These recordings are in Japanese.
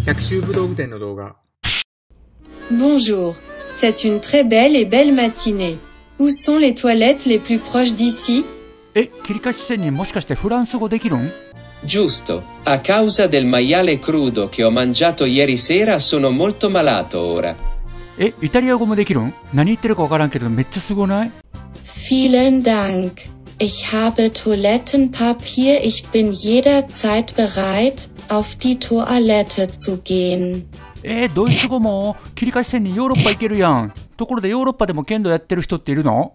百秀武道具店の動画。 Bonjour, c'est une très belle et belle matinée. Où sont les toilettes les plus proches d'ici? 切り返し仙人もしかしてフランス語できるん？ Giusto, a causa del maiale crudo che ho mangiato ieri sera sono molto malato ora. イタリア語もできるん？何言ってるかわからんけどめっちゃすごない？ Vielen Dank. Ich habe Toilettenpapier. Ich bin jederzeit bereit, auf die Toilette zu gehen. ドイツ語も切り返し仙人ヨーロッパ行けるやん。ところでヨーロッパでも剣道やってる人っているの？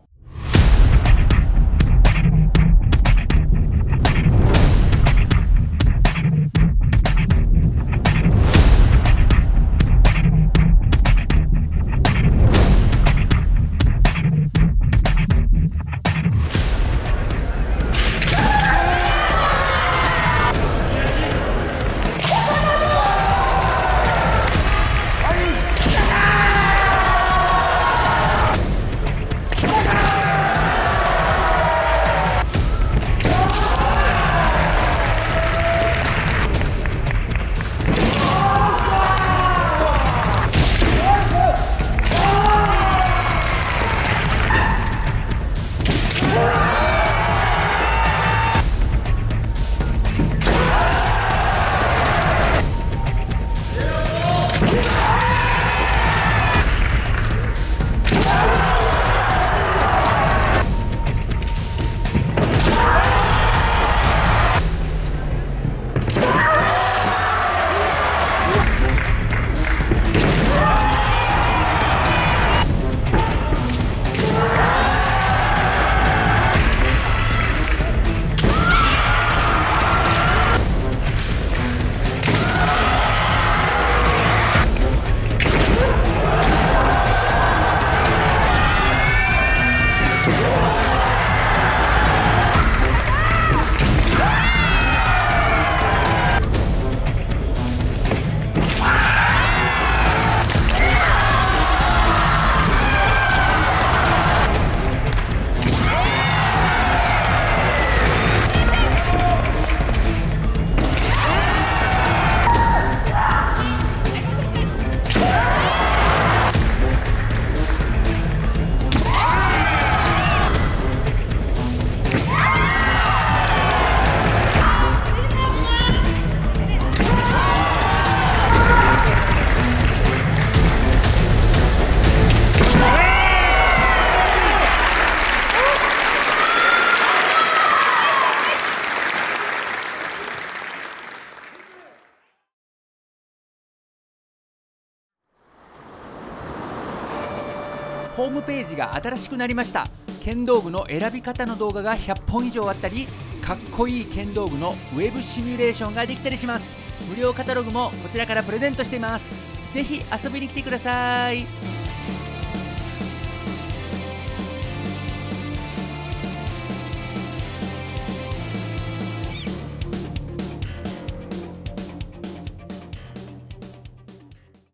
ホームページが新しくなりました。剣道具の選び方の動画が100本以上あったり、かっこいい剣道具のウェブシミュレーションができたりします。無料カタログもこちらからプレゼントしています。ぜひ遊びに来てください。